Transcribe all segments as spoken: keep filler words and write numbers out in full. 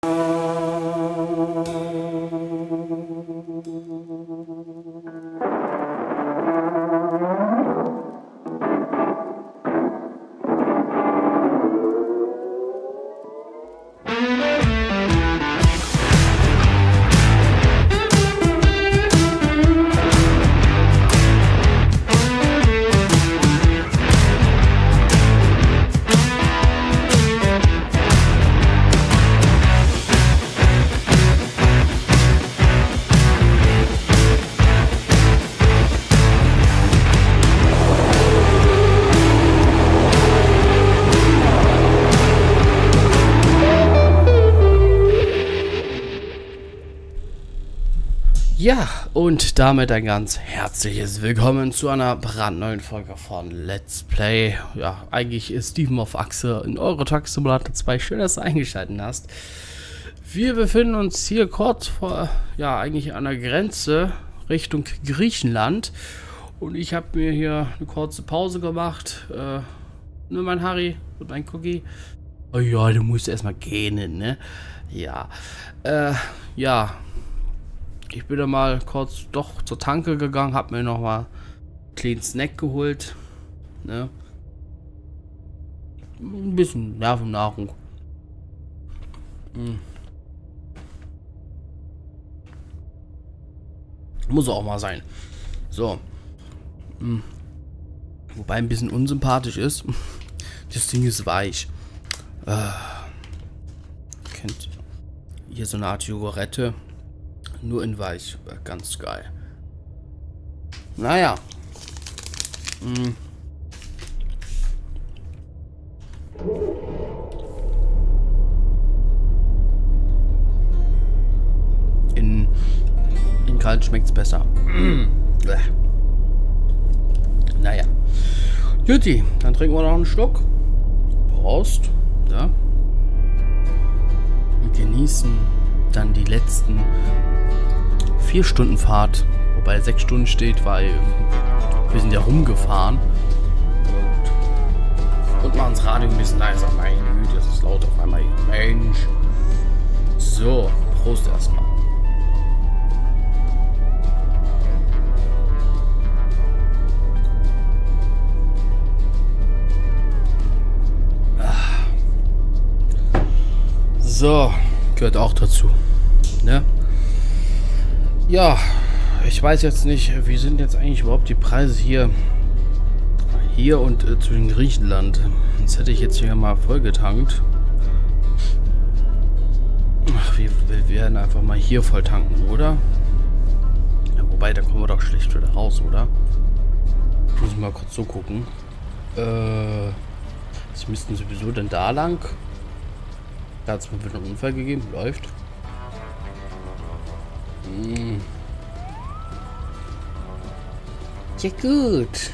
Ja, und damit ein ganz herzliches Willkommen zu einer brandneuen Folge von Let's Play. Ja, eigentlich ist Steven auf Achse in Euro Truck Simulator zwei. Schön, dass du eingeschaltet hast. Wir befinden uns hier kurz vor, ja, eigentlich an der Grenze Richtung Griechenland. Und ich habe mir hier eine kurze Pause gemacht. Äh, ne, mein Harry und mein Cookie. Oh ja, du musst erstmal gehen, ne? Ja, äh, ja. Ich bin da mal kurz doch zur Tanke gegangen, habe mir noch mal einen kleinen Snack geholt, ne? Ein bisschen Nervennahrung. Hm. Muss auch mal sein. So. Hm. Wobei ein bisschen unsympathisch ist. Das Ding ist weich. Äh. Kennt hier so eine Art Jogurette. Nur in weich. Ganz geil. Naja. Hm. In, in kalt schmeckt es besser. Naja. Jutti, dann trinken wir noch einen Schluck. Prost. Ja. Und genießen dann die letzten vier Stunden Fahrt, wobei sechs Stunden steht, weil wir sind ja rumgefahren. Und machen das Radio ein bisschen leiser. Meine Güte, das ist laut auf einmal hier. Mensch. So, Prost erstmal. So, gehört auch dazu. Ne? Ja, ich weiß jetzt nicht, wie sind jetzt eigentlich überhaupt die Preise hier hier und äh, zwischen Griechenland. Jetzt hätte ich jetzt hier mal vollgetankt. Ach, wir, wir werden einfach mal hier voll tanken, oder? Ja, wobei, da kommen wir doch schlecht wieder raus, oder? Ich muss mal kurz so gucken. Äh, sie müssten sowieso denn da lang. Da hat es mir wieder einen Unfall gegeben. Läuft. Hm. Ja gut.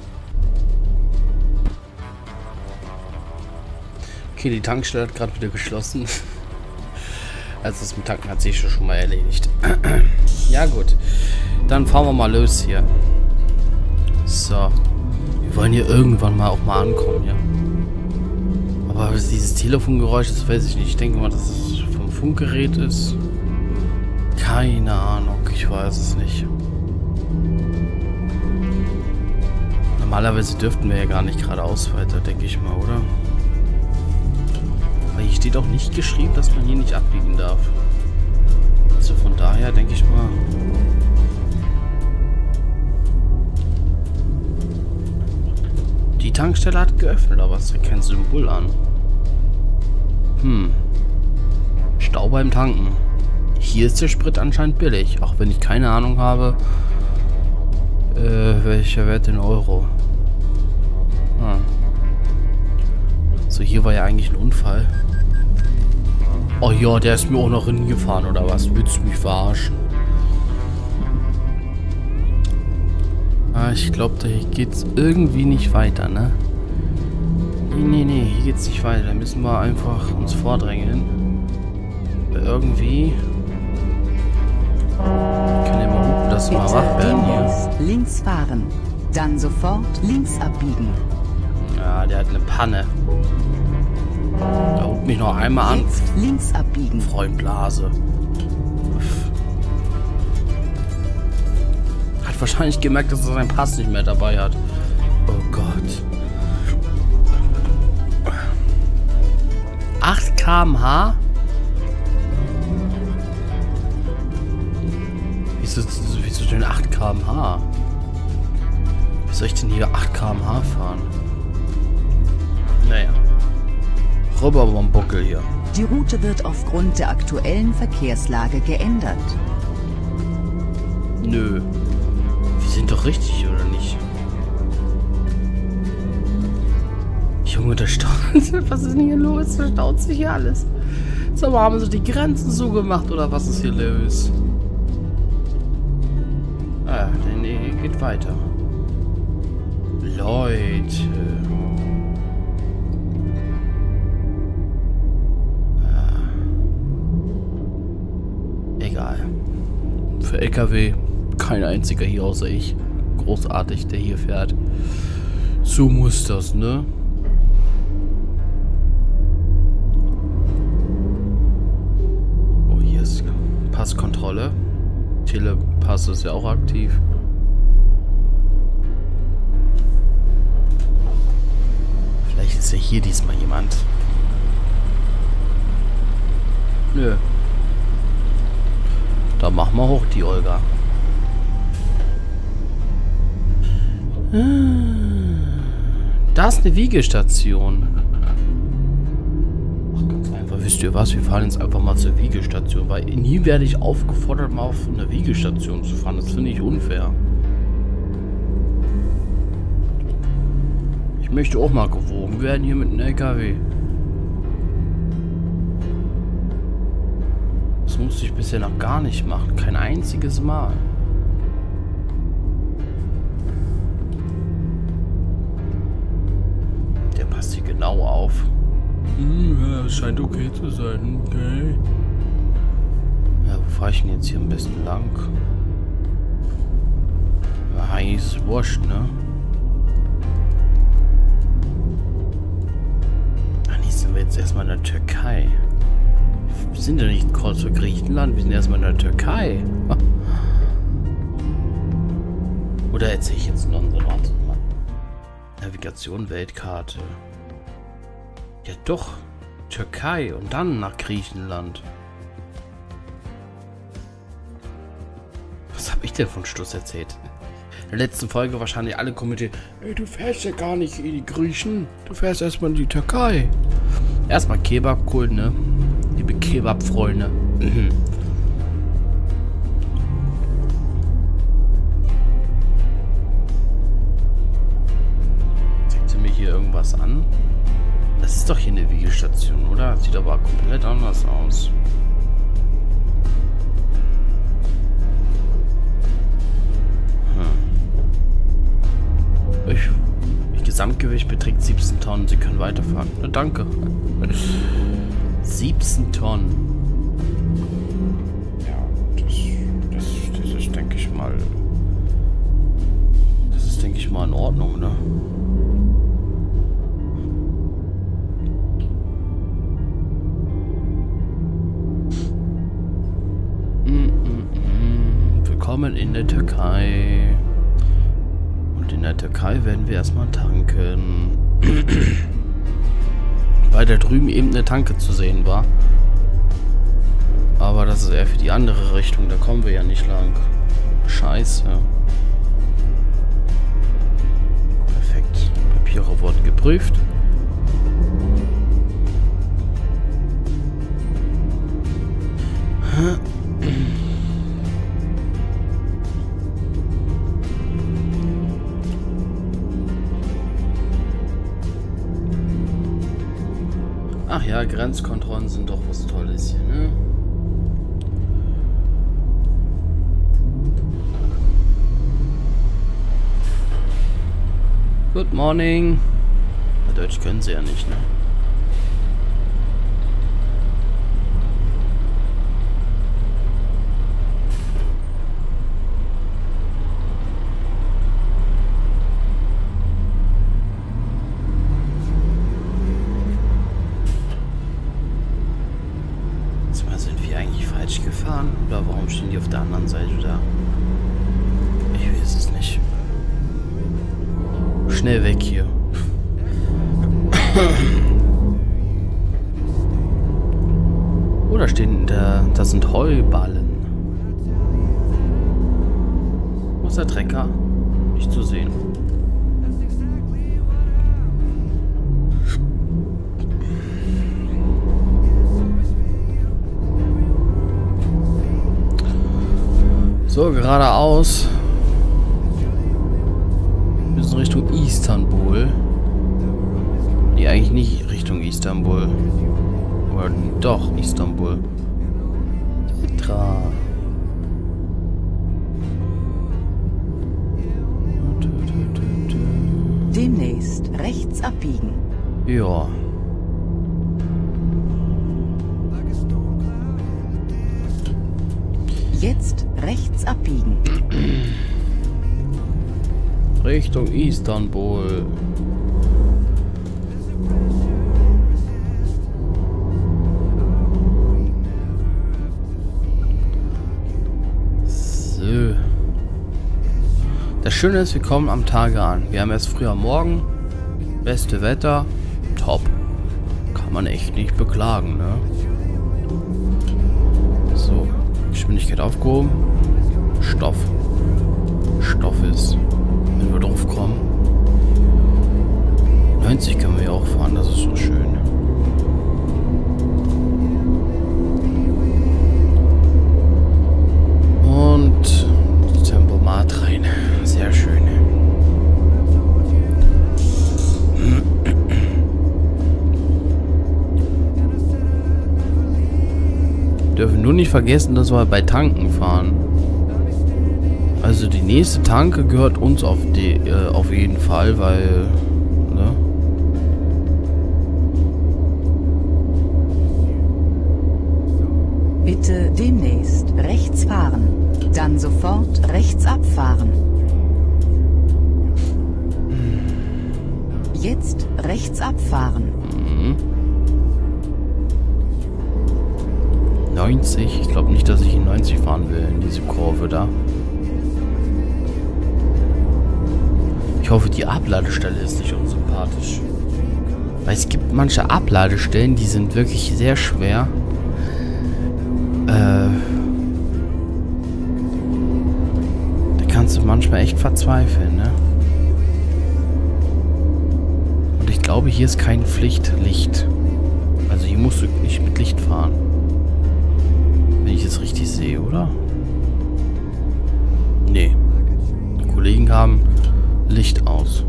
Okay, die Tankstelle hat gerade wieder geschlossen. Also das mit Tanken hat sich schon mal erledigt. Ja gut. Dann fahren wir mal los hier. So. Wir wollen hier irgendwann mal auch mal ankommen, ja. Aber was dieses Telefongeräusch ist, weiß ich nicht. Ich denke mal, dass es vom Funkgerät ist. Keine Ahnung, ich weiß es nicht. Normalerweise dürften wir ja gar nicht geradeaus weiter, denke ich mal, oder? Aber hier steht auch nicht geschrieben, dass man hier nicht abbiegen darf. Also von daher denke ich mal... Die Tankstelle hat geöffnet, aber es hat kein Symbol an. Hm. Stau beim Tanken. Hier ist der Sprit anscheinend billig, auch wenn ich keine Ahnung habe, äh, welcher Wert in Euro. Ah. So, hier war ja eigentlich ein Unfall. Oh ja, der ist mir auch noch hingefahren, oder was? Willst du mich verarschen? Ah, ich glaube, da geht's irgendwie nicht weiter, ne? Nee, nee, nee, hier geht's nicht weiter. Da müssen wir einfach uns vordrängeln. Irgendwie... Kann ja mal gucken, dass wir mal wach werden hier. Links fahren, dann sofort links abbiegen. Ja, der hat eine Panne. Da guckt mich noch einmal an. Jetzt links abbiegen. Freund Blase. Hat wahrscheinlich gemerkt, dass er seinen Pass nicht mehr dabei hat. Oh Gott. acht Kilometer pro Stunde? Wieso, wieso denn acht Kilometer pro Stunde? Wie soll ich denn hier acht Kilometer pro Stunde fahren? Naja. Rüber vom Buckel hier. Die Route wird aufgrund der aktuellen Verkehrslage geändert. Nö. Wir sind doch richtig, oder nicht? Junge, da staut. Was ist denn hier los? Da staut sich hier alles. Sag mal, haben sie die Grenzen zugemacht oder was ist hier los? Ah, nee, nee, geht weiter. Leute. Ah. Egal. Für L K W kein einziger hier außer ich. Großartig, der hier fährt. So muss das, ne? Oh, hier ist Passkontrolle. Telepass ist ja auch aktiv. Vielleicht ist ja hier diesmal jemand. Nö. Da machen wir hoch die Olga. Da ist eine Wiegestation. Ach, ganz einfach. Wisst ihr was? Wir fahren jetzt einfach mal zur Wiegestation, weil nie werde ich aufgefordert, mal auf eine Wiegestation zu fahren. Das finde ich unfair. Ich möchte auch mal gewogen werden hier mit einem L K W. Das musste ich bisher noch gar nicht machen. Kein einziges Mal. Der passt hier genau auf. Hm, ja, es scheint okay zu sein. Okay. Ja, wo fahre ich denn jetzt hier am besten lang? Heiß wurscht, ne? Ach, nee, sind wir jetzt erstmal in der Türkei. Wir sind ja nicht kurz für Griechenland, wir sind erstmal in der Türkei. Oder erzähle ich jetzt noch unsere Warte mal. Navigation, Weltkarte. Ja doch, Türkei und dann nach Griechenland. Was habe ich denn von Stuss erzählt? In der letzten Folge wahrscheinlich alle kommentieren, ey, du fährst ja gar nicht in die Griechen, du fährst erstmal in die Türkei. Erstmal Kebab holen, ne? Liebe Kebab-Freunde. Mhm. Zeigt sie mir hier irgendwas an? Das ist doch hier eine Wiegestation, oder? Sieht aber komplett anders aus. Hm. Ich, Ihr Gesamtgewicht beträgt siebzehn Tonnen. Sie können weiterfahren. Na, danke. siebzehn Tonnen. Ja, das, das, das ist, denke ich mal... Das ist, denke ich mal, in Ordnung, ne? Willkommen in der Türkei. Und in der Türkei werden wir erstmal tanken. Weil da drüben eben eine Tanke zu sehen war. Aber das ist eher für die andere Richtung. Da kommen wir ja nicht lang. Scheiße. Perfekt. Papiere wurden geprüft. Ach ja, Grenzkontrollen sind doch was Tolles hier, ne? Good morning. Na, Deutsch können sie ja nicht, ne? Sind wir eigentlich falsch gefahren? Oder warum stehen die auf der anderen Seite da? Ich weiß es nicht. Schnell weg hier. Oh, da stehen, da, da sind Heuballen. Wo ist der Trecker? Nicht zu sehen. So, geradeaus. Wir sind Richtung Istanbul. Nee, eigentlich nicht Richtung Istanbul. Oder doch, Istanbul. Petra. Demnächst rechts abbiegen. Ja. Jetzt rechts abbiegen. Richtung Istanbul. So. Das Schöne ist, wir kommen am Tage an. Wir haben erst früher Morgen. Beste Wetter. Top. Kann man echt nicht beklagen, ne? So. Geschwindigkeit aufgehoben. Stoff. Stoff ist. Wenn wir drauf kommen. neunzig können wir ja auch fahren, das ist so schön. Und Tempomat rein. Sehr schön. Wir dürfen nur nicht vergessen, dass wir bei Tanken fahren. Also die nächste Tanke gehört uns auf die äh, auf jeden Fall, weil ne? Bitte demnächst rechts fahren, dann sofort rechts abfahren. Jetzt rechts abfahren. Mhm. neunzig, ich glaube nicht, dass ich in neunzig fahren will, in diese Kurve da. Ich hoffe, die Abladestelle ist nicht unsympathisch. Weil es gibt manche Abladestellen, die sind wirklich sehr schwer. Äh, da kannst du manchmal echt verzweifeln, ne? Und ich glaube, hier ist kein Pflichtlicht. Also hier musst du nicht mit Licht fahren. Wenn ich es richtig sehe, oder? Nee. Die Kollegen haben Licht aus.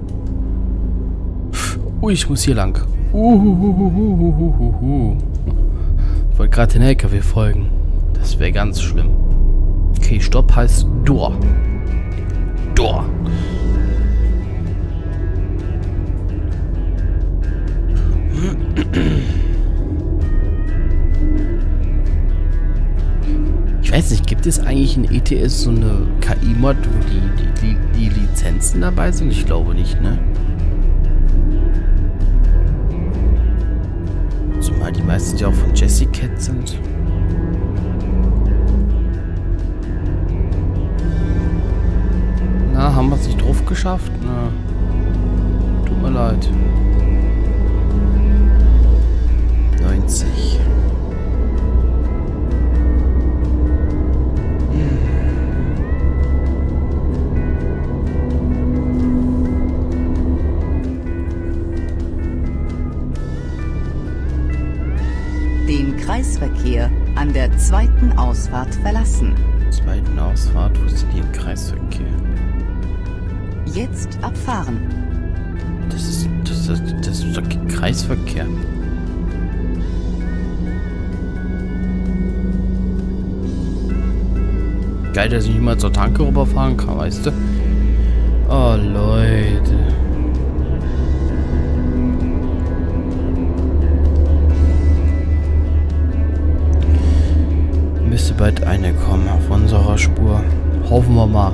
Ui, ich muss hier lang. Uhuhuhuhuhuhu. Ich wollte gerade den L K W folgen. Das wäre ganz schlimm. Okay, Stopp heißt Door. Door. Ich weiß nicht, gibt es eigentlich in E T S so eine K I-Mod, wo die, die, die, die Lizenzen dabei sind? Ich glaube nicht, ne? Zumal die meisten ja auch von Jessie Cat sind. Na, haben wir es nicht drauf geschafft? Na, tut mir leid. neunzig. Den Kreisverkehr an der zweiten Ausfahrt verlassen. Zweiten Ausfahrt, wo ist denn hier im Kreisverkehr? Jetzt abfahren. Das ist, das ist, das ist doch kein Kreisverkehr. Geil, dass ich nicht mal zur Tanke rüberfahren kann, weißt du? Oh, Leute. Müsste bald eine kommen auf unserer Spur. Hoffen wir mal.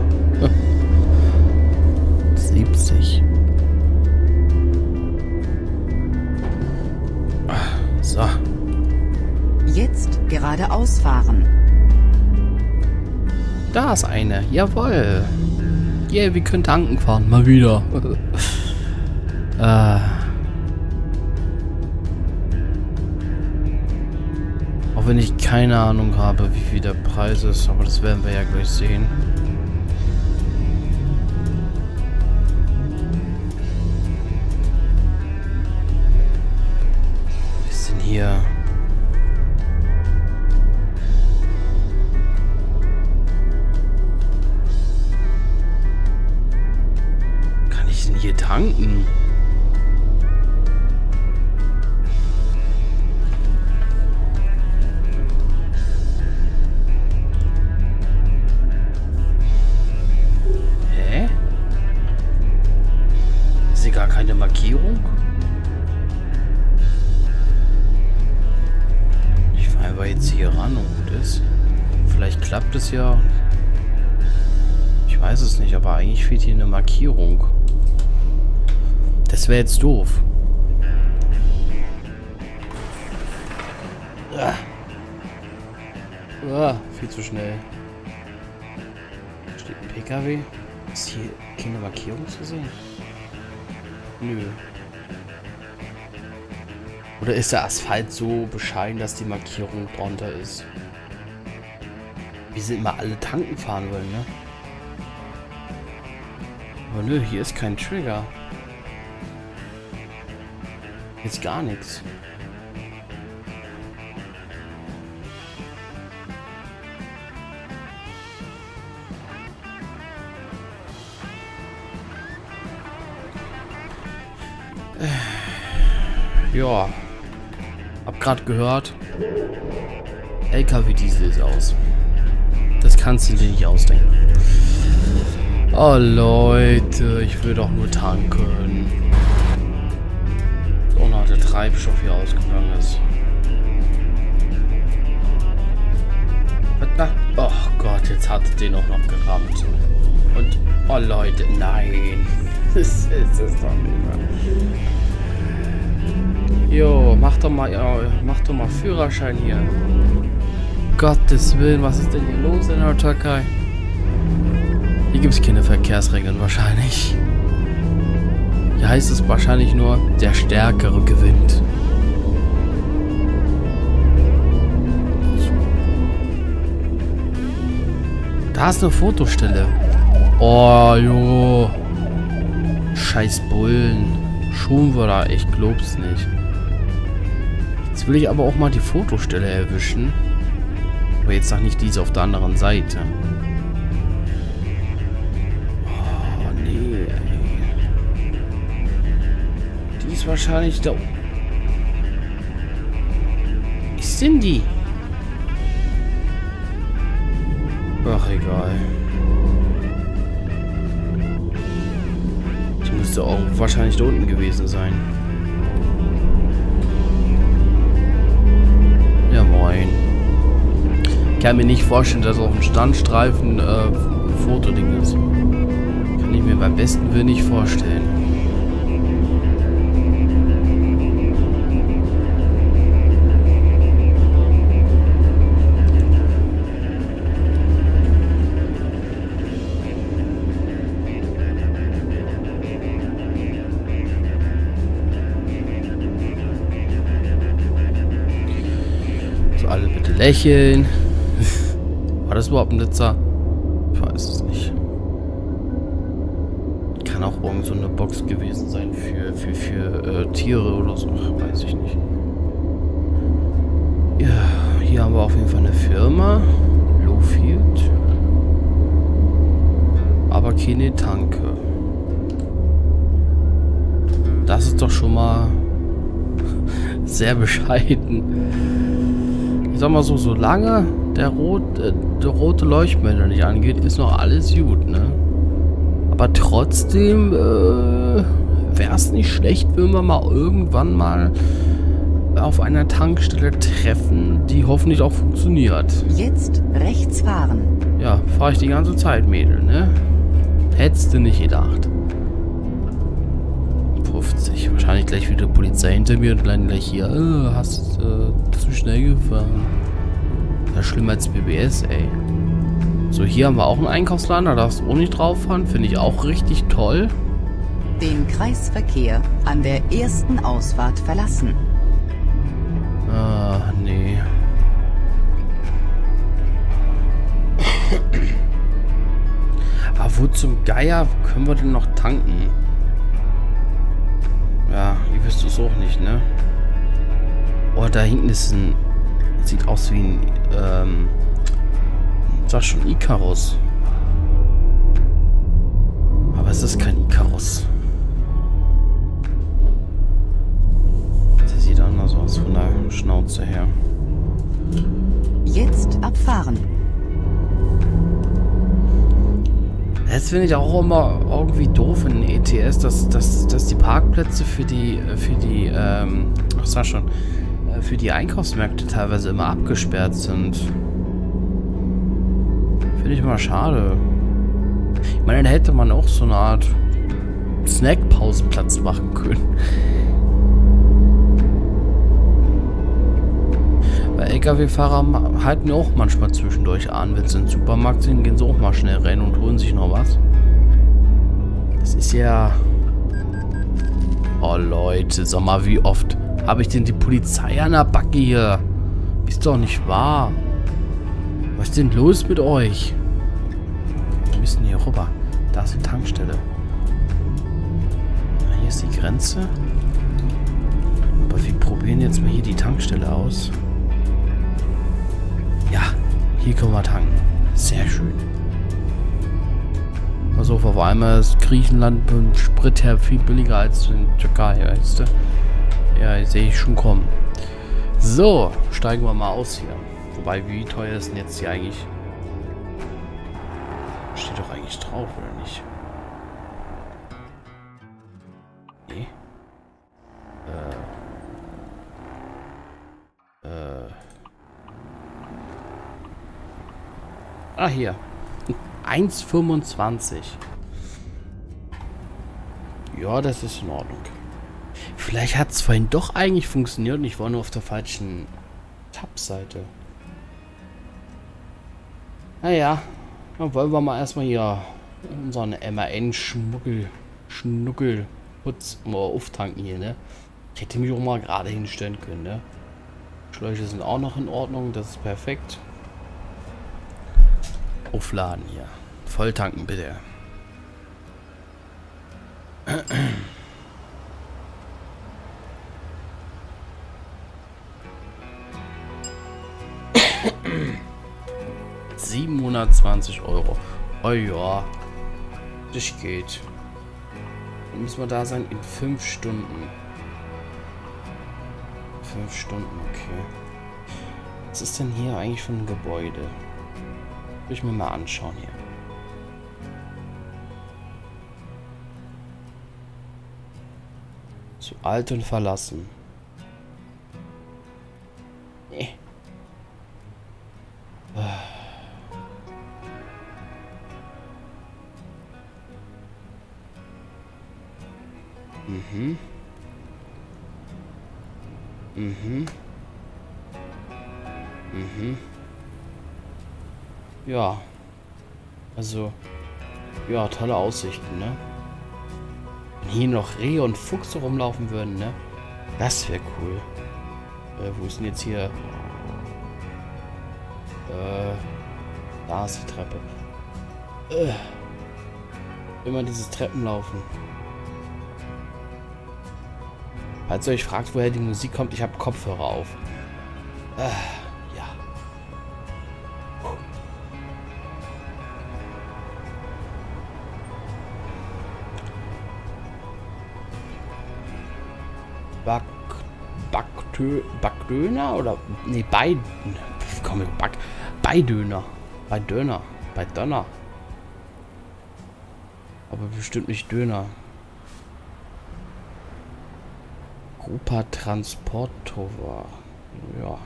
siebzig. So. Jetzt geradeaus fahren. Da ist eine. Jawohl. Yeah, wir können tanken fahren. Mal wieder. äh. Auch wenn ich keine Ahnung habe, wie viel der Preis ist. Aber das werden wir ja gleich sehen. Wir sind hier... hier tanken. Hä? Ist hier gar keine Markierung? Ich fahre aber jetzt hier ran und gut ist. Vielleicht klappt es ja. Ich weiß es nicht, aber eigentlich fehlt hier eine Markierung. Das wäre jetzt doof. Ah. Ah, viel zu schnell. Steht ein P K W? Ist hier keine Markierung zu sehen? Nö. Oder ist der Asphalt so bescheiden, dass die Markierung drunter ist? Wie sie immer alle tanken fahren wollen, ne? Aber nö, hier ist kein Trigger. Jetzt gar nichts. Äh, ja. Hab grad gehört. L K W-Diesel ist aus. Das kannst du dir nicht ausdenken. Oh Leute, ich will doch nur tanken. Oh, noch der Treibstoff hier ausgegangen ist. Oh Gott, jetzt hat den auch noch gerammt. Und, oh Leute, nein. Das ist es doch nicht mehr. Jo, mach doch mal, ja, mach doch mal Führerschein hier. Gottes Willen, was ist denn hier los in der Türkei? Hier gibt es keine Verkehrsregeln wahrscheinlich. Hier heißt es wahrscheinlich nur, der Stärkere gewinnt. Da ist eine Fotostelle. Oh, jo. Scheiß Bullen. Schon wieder, ich glaub's nicht. Jetzt will ich aber auch mal die Fotostelle erwischen. Aber jetzt noch nicht diese auf der anderen Seite. Wahrscheinlich da. Ist denn die? Ach, egal. Die müsste auch wahrscheinlich da unten gewesen sein. Ja, moin. Ich kann mir nicht vorstellen, dass auf dem Standstreifen äh, ein Fotoding ist. Kann ich mir beim besten Willen nicht vorstellen. Alle bitte lächeln. War das überhaupt ein Blitzer? Ich weiß es nicht. Kann auch irgend so eine Box gewesen sein für, für, für äh, Tiere oder so. Ach, weiß ich nicht. Ja, hier haben wir auf jeden Fall eine Firma. Lowfield. Aber keine Tanke. Das ist doch schon mal sehr bescheiden. Ich sag mal so, solange der, rot, äh, der rote Leuchtmelder nicht angeht, ist noch alles gut, ne? Aber trotzdem äh, wäre es nicht schlecht, wenn wir mal irgendwann mal auf einer Tankstelle treffen, die hoffentlich auch funktioniert. Jetzt rechts fahren. Ja, fahre ich die ganze Zeit, Mädel, ne? Hättest du nicht gedacht. fünfzig. Wahrscheinlich gleich wieder Polizei hinter mir und dann gleich hier. Äh, hast äh, zu schnell gefahren. Das ist schlimmer als B B S, ey. So, hier haben wir auch einen Einkaufsladen. Da darfst du auch nicht drauf fahren. Finde ich auch richtig toll. Den Kreisverkehr an der ersten Ausfahrt verlassen. Ah, nee. Aber wo zum Geier können wir denn noch tanken? Ja, ihr wisst es auch nicht, ne? Oh, da hinten ist ein... Sieht aus wie ein... Ähm... Sag schon Icarus. Aber es ist kein Icarus. Der sieht anders aus von der Schnauze her. Jetzt abfahren. Das finde ich auch immer irgendwie doof in E T S, dass, dass, dass die Parkplätze für die, für die, ähm, ach sag schon, für die Einkaufsmärkte teilweise immer abgesperrt sind. Finde ich mal schade. Ich meine, dann hätte man auch so eine Art Snackpausenplatz machen können. Weil L K W-Fahrer halten auch manchmal zwischendurch an. Wenn sie in den Supermarkt sind, gehen sie auch mal schnell rein und holen sich noch was. Das ist ja... Oh Leute, sag mal, wie oft habe ich denn die Polizei an der Backe hier? Ist doch nicht wahr. Was ist denn los mit euch? Wir müssen hier rüber. Da ist die Tankstelle. Hier ist die Grenze. Aber wir probieren jetzt mal hier die Tankstelle aus. Ja, hier können wir tanken. Sehr schön. Also auf einmal ist Griechenland beim Sprit her viel billiger als in Türkei, weißt du? Ja, sehe ich schon kommen. So, steigen wir mal aus hier. Wobei, wie teuer ist denn jetzt hier eigentlich? Steht doch eigentlich drauf, oder nicht? Nee. Äh. Äh. Ah, hier. eins fünfundzwanzig. Ja, das ist in Ordnung. Vielleicht hat es vorhin doch eigentlich funktioniert und ich war nur auf der falschen Tab-Seite. Naja, dann wollen wir mal erstmal hier unseren M A N-Schmuggel, Schnuckel, Putz mal auftanken hier, ne? Ich hätte mich auch mal gerade hinstellen können, ne? Schläuche sind auch noch in Ordnung, das ist perfekt. Aufladen hier. Voll tanken bitte. siebenhundertzwanzig Euro. Oh ja. Das geht. Dann müssen wir da sein in fünf Stunden. fünf Stunden, okay. Was ist denn hier eigentlich für ein Gebäude? Will ich mir mal anschauen hier. Zu alt und verlassen. Nee. Mhm. Mhm. Mhm. Ja. Also, ja, tolle Aussichten, ne? Wenn hier noch Rehe und Fuchs rumlaufen würden, ne? Das wäre cool. Äh, wo ist denn jetzt hier? Äh, da ist die Treppe. Äh, immer dieses Treppenlaufen. Falls ihr euch fragt, woher die Musik kommt, ich habe Kopfhörer auf. Äh, ja. Back, Backtö, Backdöner oder nee, bei komm ich Back, Beidöner, Beidöner, Beidöner. Aber bestimmt nicht Döner. Grupa Transportova. Ja.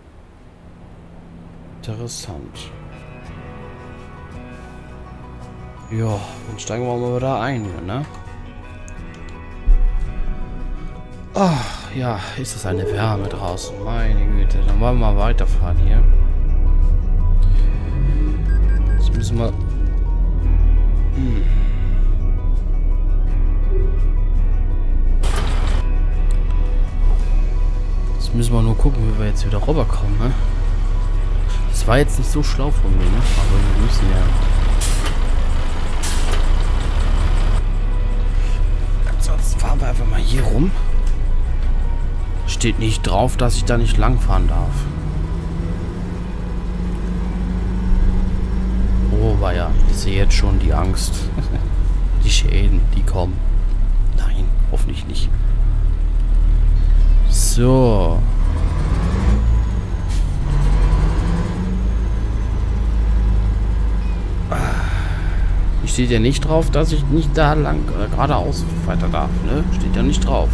Interessant. Ja, dann steigen wir mal wieder ein hier, ne? Ach, ja, ist das eine Wärme draußen. Meine Güte, dann wollen wir mal weiterfahren hier. Jetzt müssen wir... Hm. Jetzt müssen wir nur gucken, wie wir jetzt wieder rüberkommen, ne? Das war jetzt nicht so schlau von mir, ne? Aber wir müssen ja... Ansonsten fahren wir einfach mal hier rum. Steht nicht drauf, dass ich da nicht langfahren darf. Oh, war ja. Ich sehe jetzt schon die Angst. Die Schäden, die kommen. Nein, hoffentlich nicht. So. Steht ja nicht drauf, dass ich nicht da lang äh, geradeaus weiter darf, ne? Steht ja nicht drauf.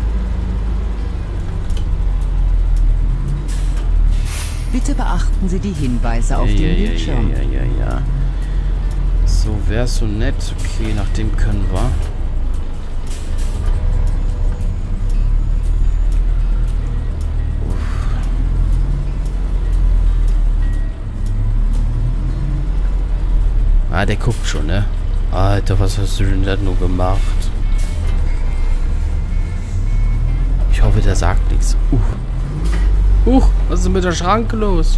Bitte beachten Sie die Hinweise auf ja, dem ja, Bildschirm. Ja, ja, ja, ja. So, wäre so nett. Okay, nach dem können wir. Ah, der guckt schon, ne? Alter, was hast du denn da nur gemacht? Ich hoffe, der sagt nichts. Uh. Huch, was ist denn mit der Schranke los?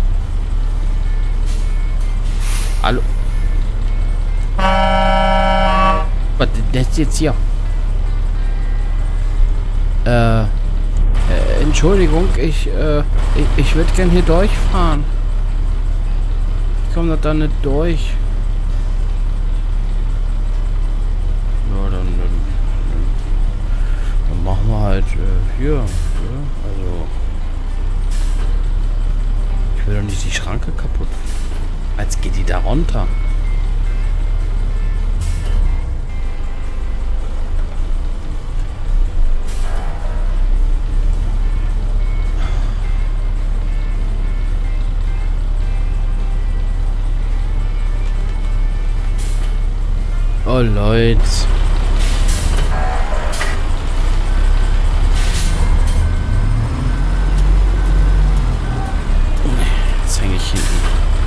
Hallo? Was ist das jetzt hier? Äh, äh Entschuldigung, ich, äh, ich, ich würde gern hier durchfahren. Ich komme da nicht durch. Ja, dann, dann, dann, dann machen wir halt äh, hier. Ja, also, ich will doch nicht die Schranke kaputt. Als geht die da runter. Oh, Leute. Jetzt hänge ich hinten.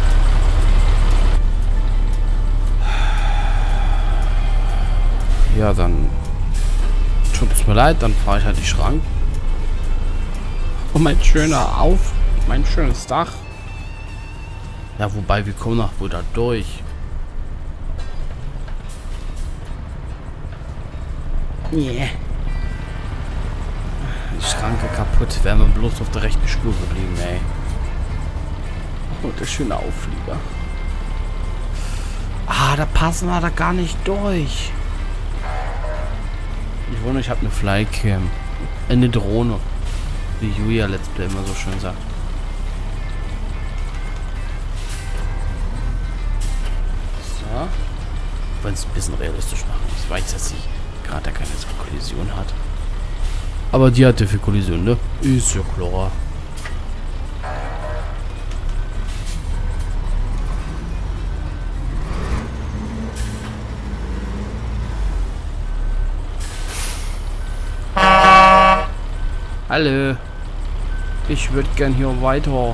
Ja, dann tut's mir leid, dann fahre ich halt die Schranke. Und mein schöner Auf, mein schönes Dach. Ja, wobei wir kommen noch wohl da durch. Yeah. Die Schranke kaputt. Wären wir bloß auf der rechten Spur geblieben, ey. Und der schöne Auflieger. Ah, da passen wir da gar nicht durch. Ich wundere, ich habe eine Flycam. Eine Drohne. Wie Julia Let's Play immer so schön sagt. So. Wollen es ein bisschen realistisch machen. Ich weiß, dass sie gerade keine so Kollision hat. Aber die hatte für Kollision, ne? Ist ja klar. Hallo. Ich würde gern hier weiter.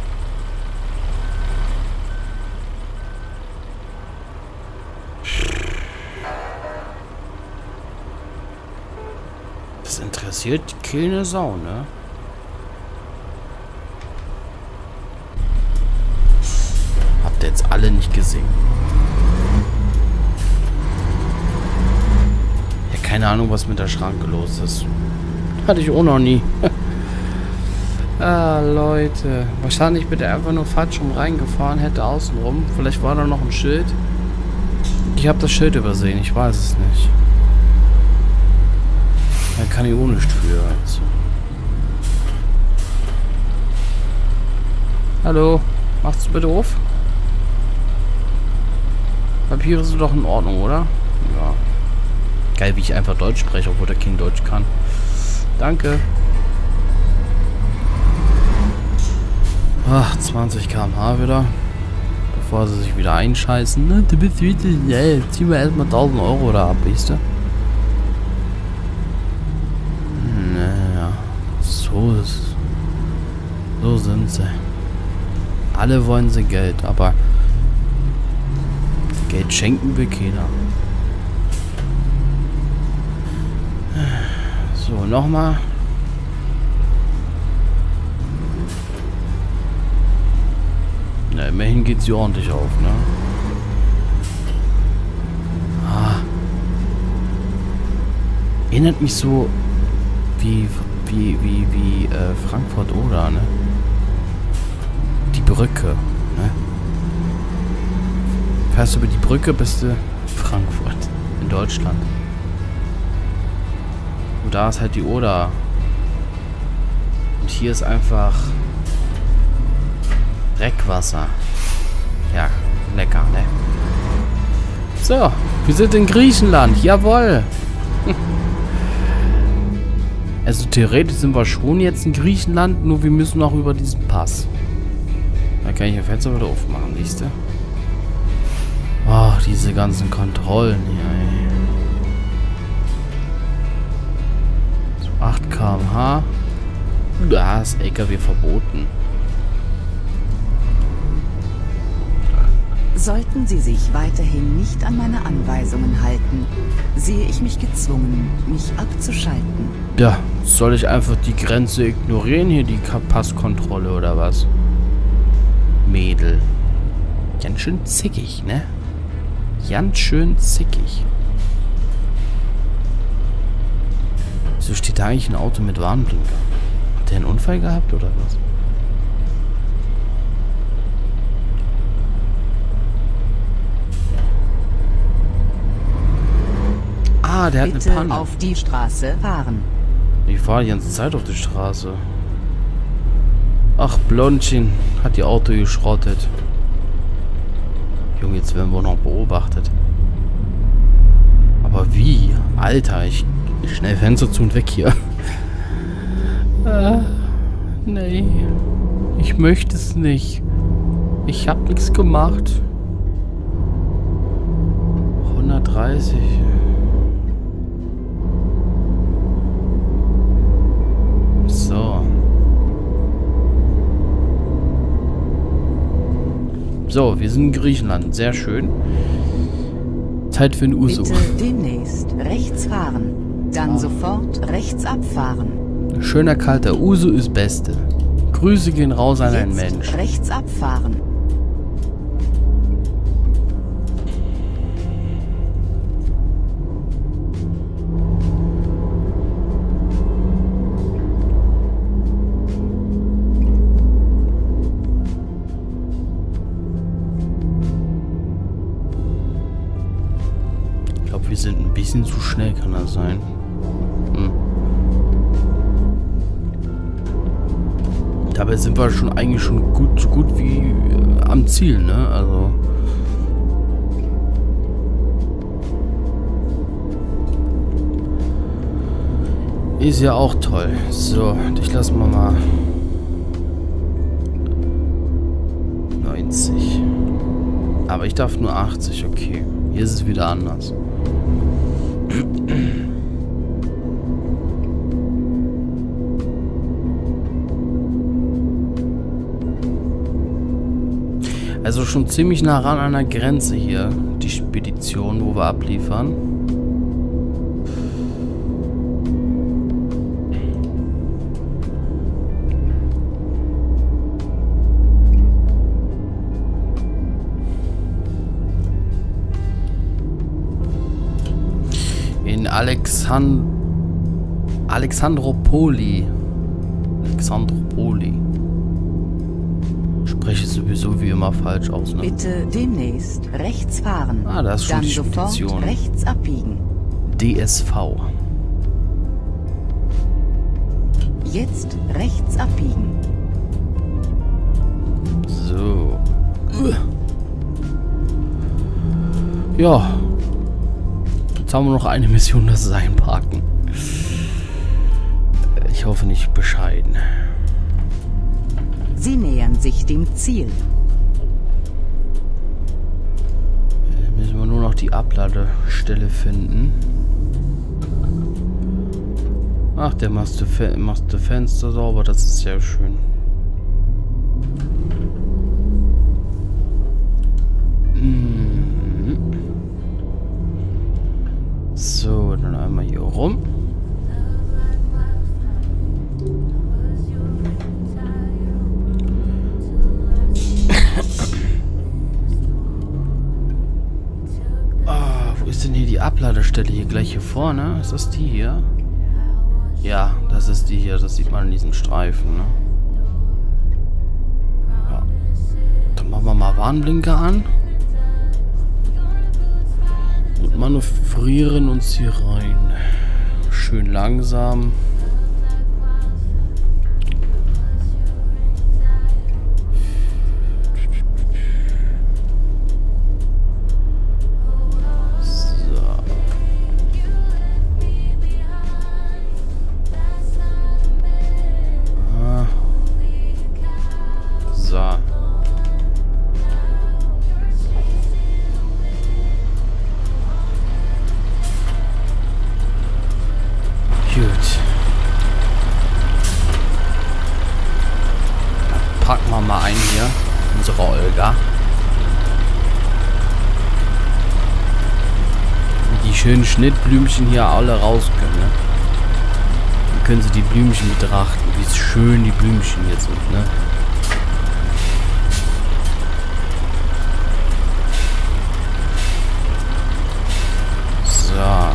Das interessiert keine Sau, ne? Habt ihr jetzt alle nicht gesehen? Ja, keine Ahnung, was mit der Schranke los ist. Hatte ich auch noch nie. Ah, Leute. Wahrscheinlich bin ich einfach nur falsch rum reingefahren, hätte außenrum. Vielleicht war da noch ein Schild. Ich habe das Schild übersehen, ich weiß es nicht. Da kann ich auch nicht für. Also. Hallo, machst du bitte auf? Papiere sind doch in Ordnung, oder? Ja. Geil, wie ich einfach Deutsch spreche, obwohl der Kind Deutsch kann. Danke. Ach, zwanzig Kilometer pro Stunde wieder. Bevor sie sich wieder einscheißen. Ne, du bist wieder, ja, ziehen wir erstmal tausend Euro da ab, weißt du? Ne, So ist. So sind sie. Alle wollen sie Geld, aber Geld schenken will keiner. So, nochmal. Na, immerhin geht sie ordentlich auf, ne? Ah. Erinnert mich so wie, wie, wie, wie äh, Frankfurt oder, ne? Die Brücke, ne? Fährst du über die Brücke, bist du Frankfurt in Deutschland. Und da ist halt die Oder. Und hier ist einfach Dreckwasser. Ja, lecker, ne? So, wir sind in Griechenland. Jawohl. Also theoretisch sind wir schon jetzt in Griechenland, nur wir müssen noch über diesen Pass. Da kann ich das Fenster wieder aufmachen, siehst du? Ach, diese ganzen Kontrollen hier, ey. So acht Kilometer pro Stunde. Da ist L K W verboten. Sollten Sie sich weiterhin nicht an meine Anweisungen halten, sehe ich mich gezwungen, mich abzuschalten. Ja, soll ich einfach die Grenze ignorieren, hier die Passkontrolle oder was? Mädel. Ganz schön zickig, ne? Ganz schön zickig. Wieso steht da eigentlich ein Auto mit Warnblinker? Hat der einen Unfall gehabt oder was? Ah, der Bitte hat eine Panne. auf die Straße fahren. Ich fahre die ganze Zeit auf die Straße. Ach, Blondchen hat die Auto geschrottet. Junge, jetzt werden wir noch beobachtet. Aber wie? Alter, ich schnell Fenster zu und weg hier. äh, nee. Ich möchte es nicht. Ich habe nichts gemacht. hundertdreißig. So. So, wir sind in Griechenland. Sehr schön. Zeit für ein Uso. Bitte demnächst rechts fahren. Dann sofort rechts abfahren. Schöner kalter Uso ist Beste. Grüße gehen raus an einen Mensch. Rechts abfahren. Ich glaube, wir sind ein bisschen zu schnell, kann das sein. Hm. Dabei sind wir schon eigentlich schon gut, so gut wie äh, am Ziel, ne? Also. Ist ja auch toll. So, ich lasse mal mal neunzig. Aber ich darf nur achtzig, okay. Hier ist es wieder anders. Also schon ziemlich nah ran an der Grenze hier, die Spedition, wo wir abliefern. In Alexand Alexandropoli. Alexandropoli. Spreche sowieso wie immer falsch aus, ne? Bitte demnächst rechts fahren. Ah, da ist schon Dann die sofort Spedition. rechts abbiegen. D S V. Jetzt rechts abbiegen. So. Ja. Jetzt haben wir noch eine Mission, das ist einparken. Ich hoffe nicht bescheiden. Sie nähern sich dem Ziel. Jetzt müssen wir nur noch die Abladestelle finden. Ach, der macht die, Fe macht die Fenster sauber, das ist sehr schön. Mhm. So, dann einmal hier rum. Ah, wo ist denn hier die Abladestelle? Hier gleich hier vorne? Ist das die hier? Ja, das ist die hier. Das sieht man in diesem Streifen, ne? Ja. Dann machen wir mal Warnblinker an. Und manövrieren uns hier rein. Schön langsam. Packen wir mal ein hier. Unsere Olga. Die schönen Schnittblümchen hier alle raus können. Ne? Dann können sie die Blümchen betrachten. Wie schön die Blümchen jetzt sind. Ne? So.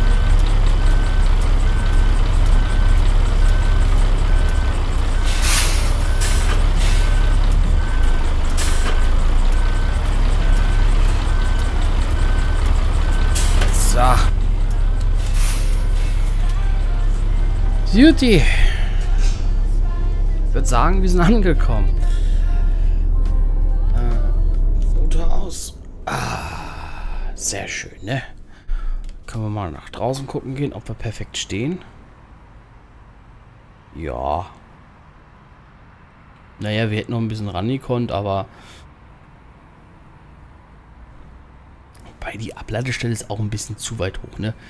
Beauty. Ich würde sagen, wir sind angekommen. Äh, Motor aus. Ah, sehr schön, ne? Können wir mal nach draußen gucken gehen, ob wir perfekt stehen. Ja. Naja, wir hätten noch ein bisschen rangekonnt, aber bei die Abladestelle ist auch ein bisschen zu weit hoch, ne?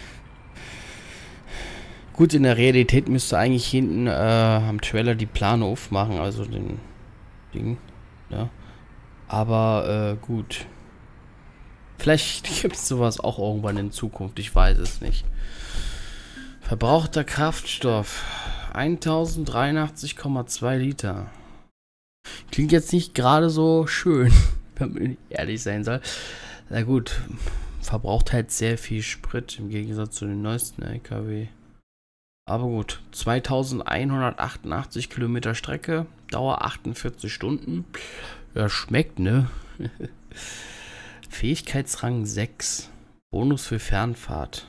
Gut, in der Realität müsste eigentlich hinten äh, am Trailer die Plane aufmachen, also den Ding, ja. Aber äh, gut. Vielleicht gibt es sowas auch irgendwann in Zukunft, ich weiß es nicht. Verbrauchter Kraftstoff tausenddreiundachtzig Komma zwei Liter. Klingt jetzt nicht gerade so schön, wenn man ehrlich sein soll. Na gut, verbraucht halt sehr viel Sprit im Gegensatz zu den neuesten L K W. Aber gut, zweitausendeinhundertachtundachtzig Kilometer Strecke, Dauer achtundvierzig Stunden. Ja, schmeckt, ne? Fähigkeitsrang sechs. Bonus für Fernfahrt.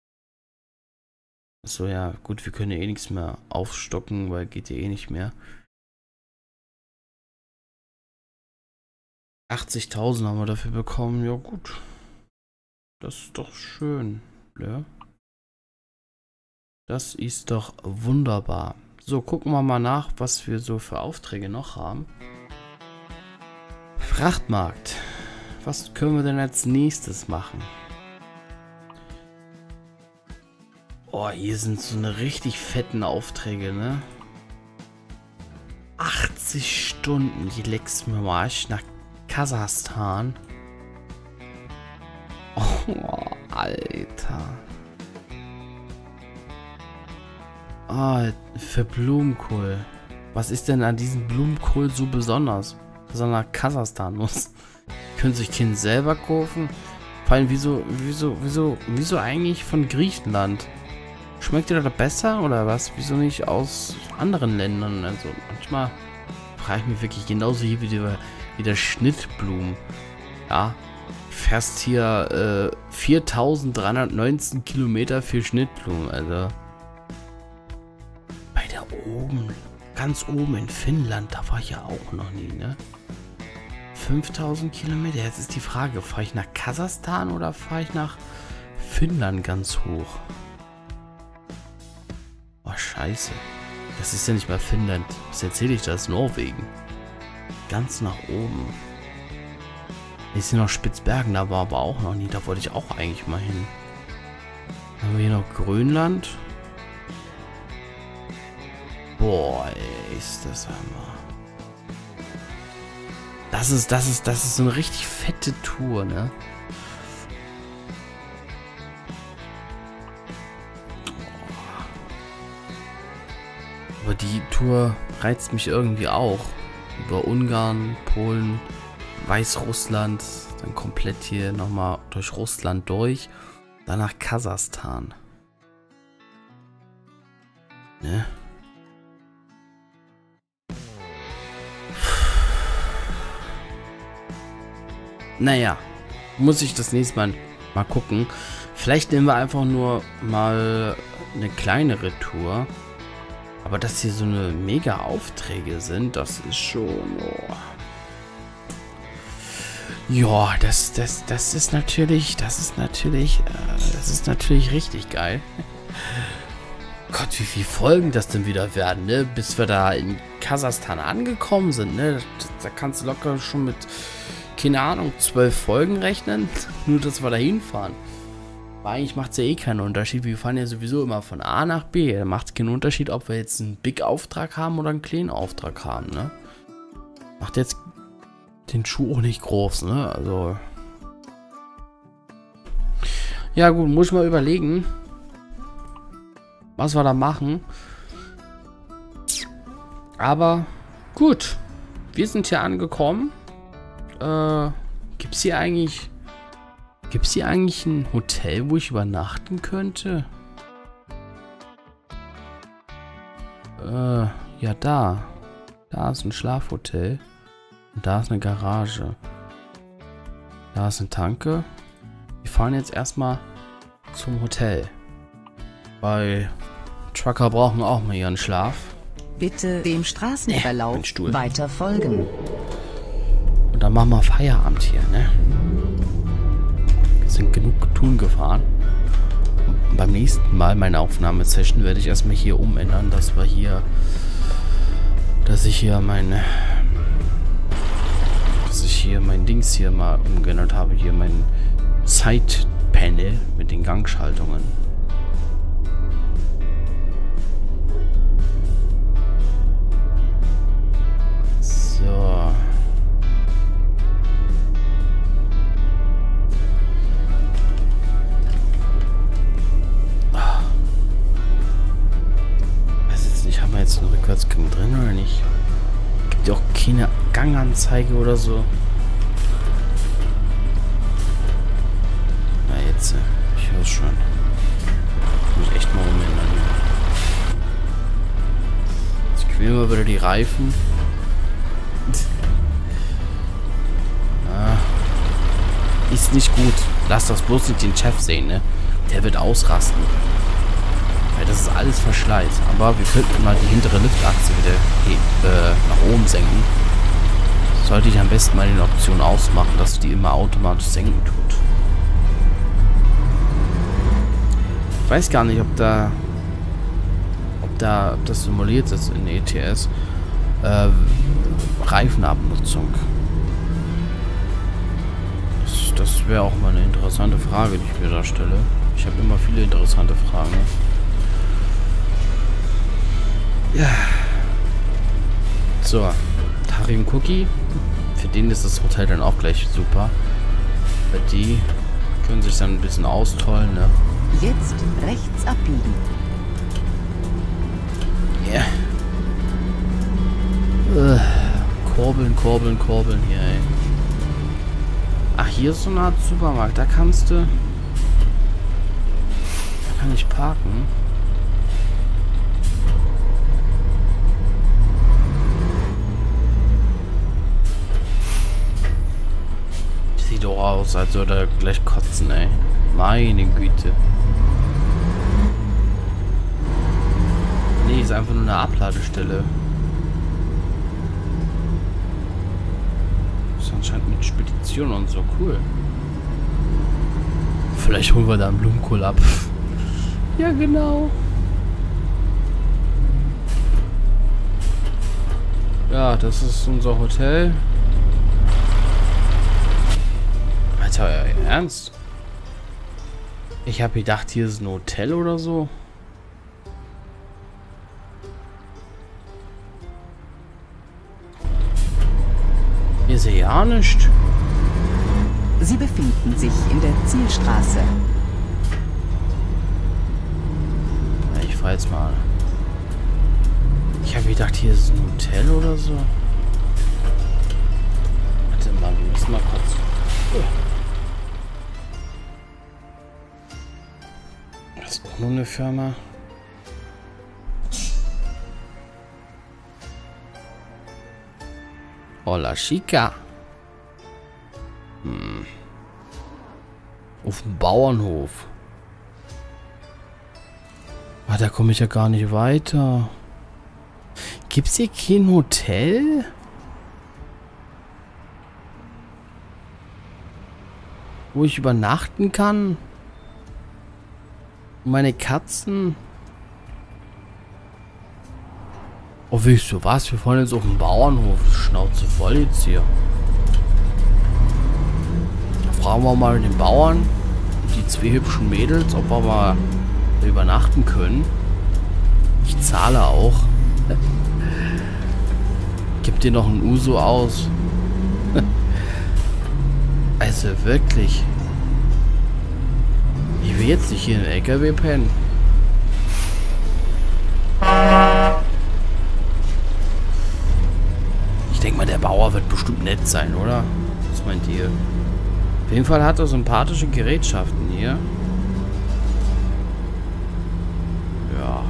Achso, ja, gut, wir können ja eh nichts mehr aufstocken, weil geht ja eh nicht mehr. achtzigtausend haben wir dafür bekommen, ja gut. Das ist doch schön, ja. Das ist doch wunderbar. So, gucken wir mal nach, was wir so für Aufträge noch haben. Frachtmarkt. Was können wir denn als nächstes machen? Oh, hier sind so eine richtig fetten Aufträge, ne? achtzig Stunden. Hier leckst mir Marsch nach Kasachstan. Oh, Alter. Ah, für Blumenkohl. Was ist denn an diesem Blumenkohl so besonders, dass er nach Kasachstan muss? Können sich Kind selber kaufen? Vor allem, wieso, wieso, wieso, wieso eigentlich von Griechenland? Schmeckt ihr da besser oder was? Wieso nicht aus anderen Ländern? Also manchmal frage ich mich wirklich genauso hier wie der, wie der Schnittblumen. Ja, fährst hier äh, viertausenddreihundertneunzehn Kilometer für Schnittblumen, also. Oben, ganz oben in Finnland, da war ich ja auch noch nie, ne? fünftausend Kilometer, jetzt ist die Frage, fahre ich nach Kasachstan oder fahre ich nach Finnland ganz hoch? Oh, scheiße. Das ist ja nicht mal Finnland. Was erzähle ich das? Norwegen. Ganz nach oben. Jetzt sind noch Spitzbergen, da war aber auch noch nie, da wollte ich auch eigentlich mal hin. Dann haben wir hier noch Grönland. Boah, ey, ist das Hammer. Das ist, das ist, das ist so eine richtig fette Tour, ne? Aber die Tour reizt mich irgendwie auch. Über Ungarn, Polen, Weißrussland, dann komplett hier nochmal durch Russland durch, dann nach Kasachstan. Ne? Naja, muss ich das nächste Mal mal gucken. Vielleicht nehmen wir einfach nur mal eine kleinere Tour. Aber dass hier so eine mega Aufträge sind, das ist schon... Oh. Ja, das, das, das ist natürlich, das ist natürlich, äh, das ist natürlich richtig geil. Gott, wie viele Folgen das denn wieder werden, ne? Bis wir da in Kasachstan angekommen sind, ne? Da, da kannst du locker schon mit, keine Ahnung, zwölf Folgen rechnen. Nur, dass wir da hinfahren. Aber eigentlich macht es ja eh keinen Unterschied. Wir fahren ja sowieso immer von A nach B. Da macht es keinen Unterschied, ob wir jetzt einen Big-Auftrag haben oder einen kleinen Auftrag haben, ne? Macht jetzt den Schuh auch nicht groß, ne? Also. Ja, gut, muss ich mal überlegen, was wir da machen. Aber gut, wir sind hier angekommen. Äh, gibt's hier eigentlich, gibt's hier eigentlich ein Hotel, wo ich übernachten könnte? Äh, ja, da. Da ist ein Schlafhotel. Und da ist eine Garage. Da ist eine Tanke. Wir fahren jetzt erstmal zum Hotel. Weil Trucker brauchen auch mal ihren Schlaf. Bitte dem Straßenverlauf äh, weiter folgen. Und dann machen wir Feierabend hier, ne? Sind genug tun gefahren. Und beim nächsten Mal, meine Aufnahmesession, werde ich erstmal hier umändern, dass wir hier, dass ich hier meine, dass ich hier mein Dings hier mal umgeändert habe, hier mein Side-Panel mit den Gangschaltungen. So. Weiß jetzt nicht, haben wir jetzt einen Rückwärtsgang drin oder nicht? Gibt ja auch keine Ganganzeige oder so. Na jetzt, ich höre es schon. Muss ich echt mal umändern hier. Jetzt quälen wir wieder die Reifen. Ah, ist nicht gut. Lass das bloß nicht den Chef sehen, ne? Der wird ausrasten. Weil das ist alles Verschleiß. Aber wir könnten mal die hintere Liftachse wieder äh, nach oben senken. Sollte ich am besten mal die Option ausmachen, dass die immer automatisch senken tut. Ich weiß gar nicht, ob da ob da ob das simuliert ist in E T S. Äh, Reifenabnutzung. Das, das wäre auch mal eine interessante Frage, die ich mir da stelle. Ich habe immer viele interessante Fragen. Ja. So. Tarim Cookie. Für den ist das Hotel dann auch gleich super. Weil die können sich dann ein bisschen austollen, ne? Jetzt rechts abbiegen. Ja. Yeah. Uh, kurbeln, kurbeln, kurbeln hier, ey. Ach, hier ist so eine Art Supermarkt. Da kannst du... Da kann ich parken. Sieht doch aus, als würde er gleich kotzen, ey. Meine Güte. Nee, ist einfach nur eine Abladestelle. Anscheinend mit Spedition und so, cool. Vielleicht holen wir da einen Blumenkohl ab. Ja, genau. Ja, das ist unser Hotel. Alter, ernst? Ich habe gedacht, hier ist ein Hotel oder so. sehe ja nicht. Sie befinden sich in der Zielstraße. Ich fahr jetzt mal. Ich habe gedacht, hier ist ein Hotel oder so. Warte mal, wir müssen mal kurz... Das ist auch nur eine Firma. Hola Chica. Hm. Auf dem Bauernhof. Ah, da komme ich ja gar nicht weiter. Gibt's hier kein Hotel? Wo ich übernachten kann? Und meine Katzen? Oh, willst du was? Wir fahren jetzt auf den Bauernhof. Schnauze voll jetzt hier. Da fragen wir mal den Bauern und die zwei hübschen Mädels, ob wir mal übernachten können. Ich zahle auch. Gib dir noch ein Uso aus. Also wirklich. Ich will jetzt nicht hier in den L K W pennen. Ich denke mal, der Bauer wird bestimmt nett sein, oder? Was meint ihr? Auf jeden Fall hat er sympathische Gerätschaften hier. Ja.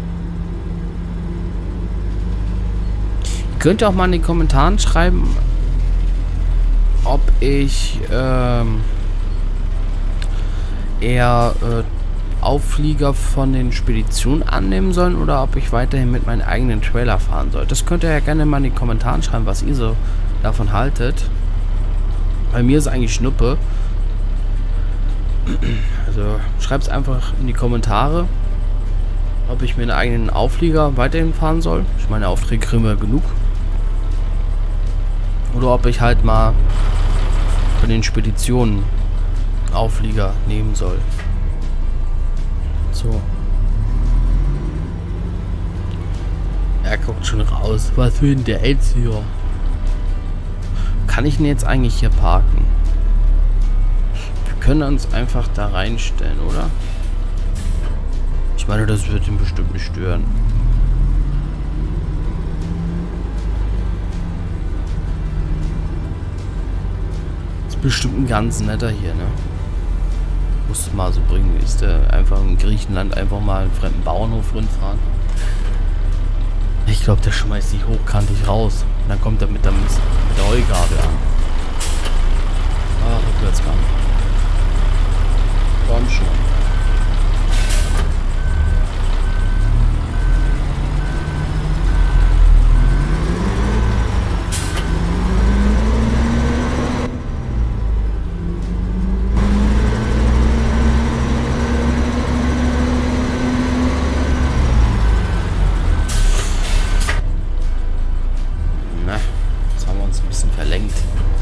Ihr könnt auch mal in den Kommentaren schreiben, ob ich ähm, eher äh, Auflieger von den Speditionen annehmen soll oder ob ich weiterhin mit meinem eigenen Trailer fahren soll. Das könnt ihr ja gerne mal in den Kommentaren schreiben, was ihr so davon haltet. Bei mir ist eigentlich Schnuppe. Also schreibt es einfach in die Kommentare, ob ich mir einen eigenen Auflieger weiterhin fahren soll. Ich meine, Aufträge kriegen wir genug. Oder ob ich halt mal von den Speditionen Auflieger nehmen soll. So. Er guckt schon raus. Was will denn der jetzt hier? Kann ich denn jetzt eigentlich hier parken? Wir können uns einfach da reinstellen, oder? Ich meine, das wird ihn bestimmt nicht stören. Ist bestimmt ein ganz netter hier, ne? Muss mal so bringen, ist der einfach in Griechenland einfach mal einen fremden Bauernhof rundfahren. Ich glaube, der schmeißt sich hochkantig raus. Und dann kommt er mit der, mit der Heugabel an. Ah, Rückwärtsgang. Komm schon. Verlenkt.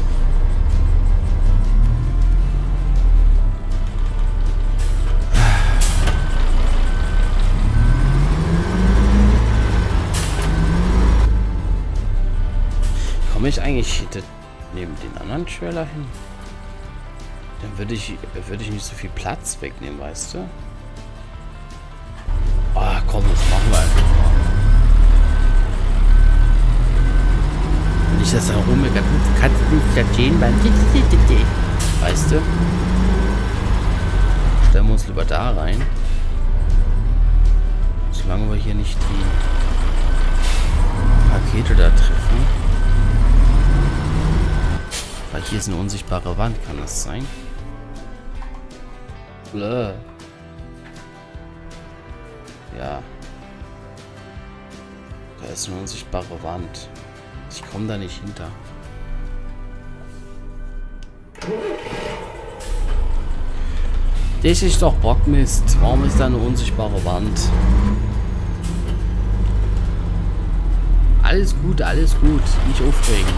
Komme ich eigentlich neben den anderen Trailer hin? Dann würde ich, würde ich nicht so viel Platz wegnehmen, weißt du? Ah, komm, das machen wir einfach mal. Nicht, dass er rumgegangen ist. Du kannst nicht da stehen beim weißt du? Stellen wir uns lieber da rein. Solange wir hier nicht die Pakete da treffen. Weil hier ist eine unsichtbare Wand, kann das sein? Blö. Ja. Da ist eine unsichtbare Wand. Ich komme da nicht hinter. Das ist doch Bockmist. Warum ist da eine unsichtbare Wand? Alles gut, alles gut. Nicht aufregen.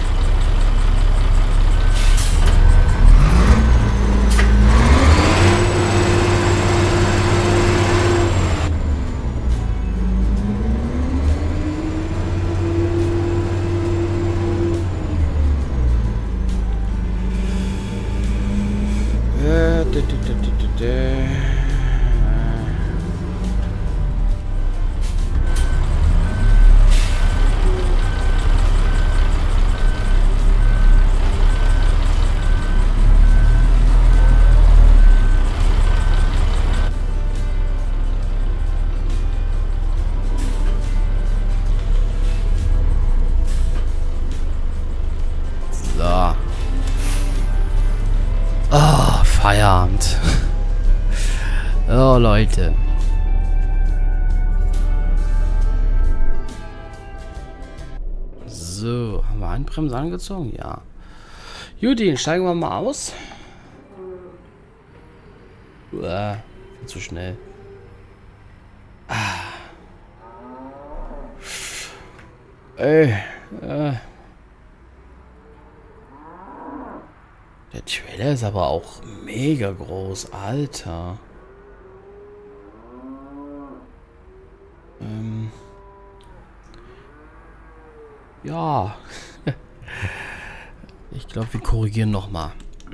dü, dü, dü, dü, dü. So. Oh, Feierabend. Oh, Leute. So, haben wir Handbremse angezogen? Ja. Juti, steigen wir mal aus. Uah, viel zu schnell. Ah. Ey, äh. Der Trailer ist aber auch mega groß, Alter. Ähm. Ja. Ich glaube, wir korrigieren nochmal.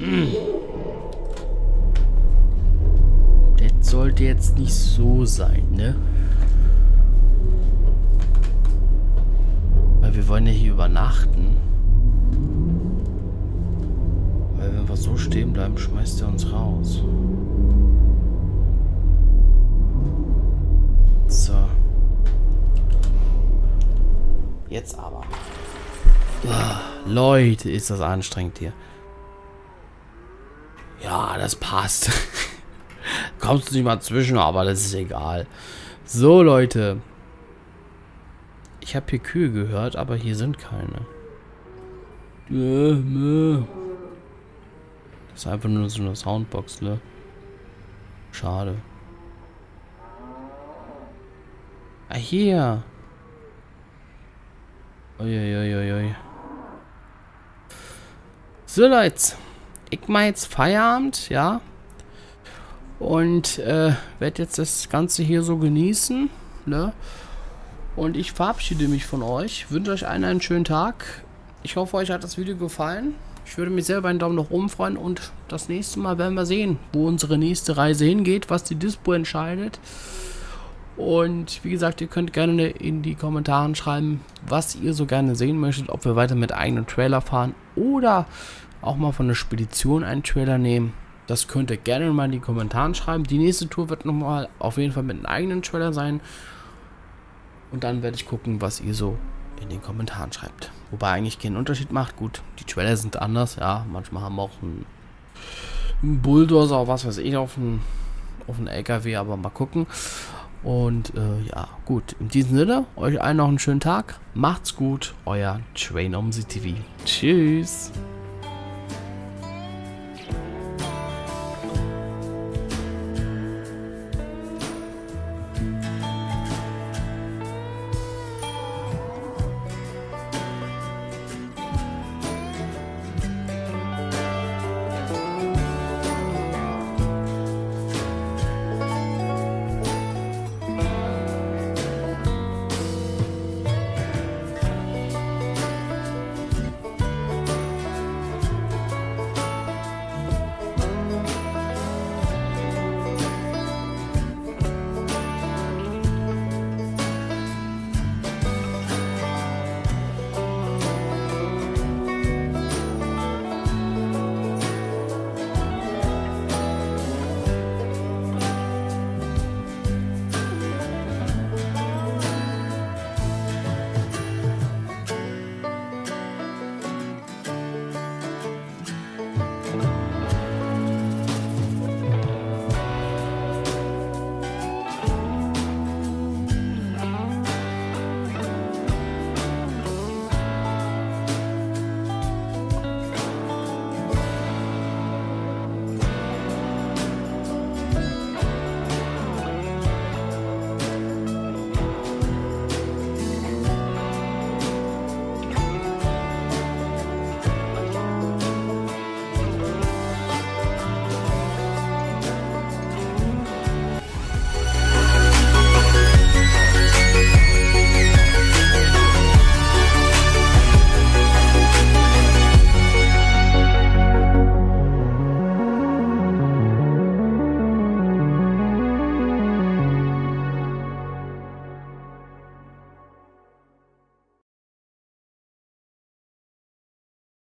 Das sollte jetzt nicht so sein, ne? Weil wir wollen ja hier übernachten. Weil wenn wir so stehen bleiben, schmeißt er uns raus. So. Jetzt aber. Oh, Leute, ist das anstrengend hier. Ja, das passt. Kommst du nicht mal zwischen, aber das ist egal. So, Leute. Ich habe hier Kühe gehört, aber hier sind keine. Das ist einfach nur so eine Soundbox, ne? Schade. Ah, hier. Uiuiuiui. So, Leute. Ich mache jetzt Feierabend, ja. Und äh, werde jetzt das Ganze hier so genießen, ne? Und ich verabschiede mich von euch. Wünsche euch allen einen schönen Tag. Ich hoffe, euch hat das Video gefallen. Ich würde mich selber einen Daumen nach oben freuen. Und das nächste Mal werden wir sehen, wo unsere nächste Reise hingeht, was die Dispo entscheidet. Und wie gesagt, ihr könnt gerne in die Kommentare schreiben, was ihr so gerne sehen möchtet. Ob wir weiter mit eigenen Trailer fahren oder auch mal von der Spedition einen Trailer nehmen. Das könnt ihr gerne mal in die Kommentare schreiben. Die nächste Tour wird nochmal auf jeden Fall mit einem eigenen Trailer sein. Und dann werde ich gucken, was ihr so in den Kommentaren schreibt. Wobei eigentlich keinen Unterschied macht. Gut, die Trailer sind anders, ja. Manchmal haben wir auch einen, einen Bulldozer oder was weiß ich auf einen, auf einen L K W, aber mal gucken. Und äh, ja, gut. In diesem Sinne, euch allen noch einen schönen Tag. Macht's gut, euer Trainomsi T V. Tschüss.